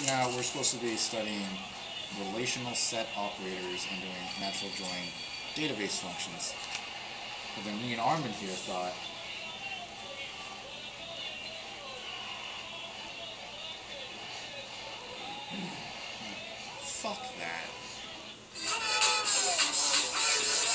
now we're supposed to be studying relational set operators and doing natural join database functions. But then me and Armin here thought, fuck that.